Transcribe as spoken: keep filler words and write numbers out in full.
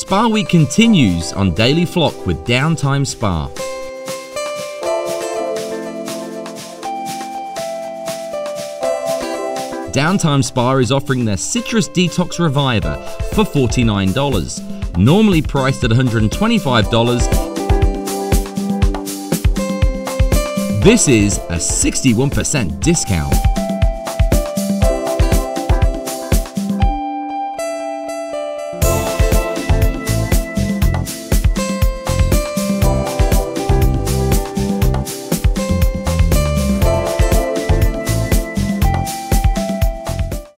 Spa Week continues on Daily Flock with Downtime Spa. Downtime Spa is offering their Citrus Detox Reviver for forty-nine dollars, normally priced at one hundred twenty-five dollars. This is a sixty-one percent discount.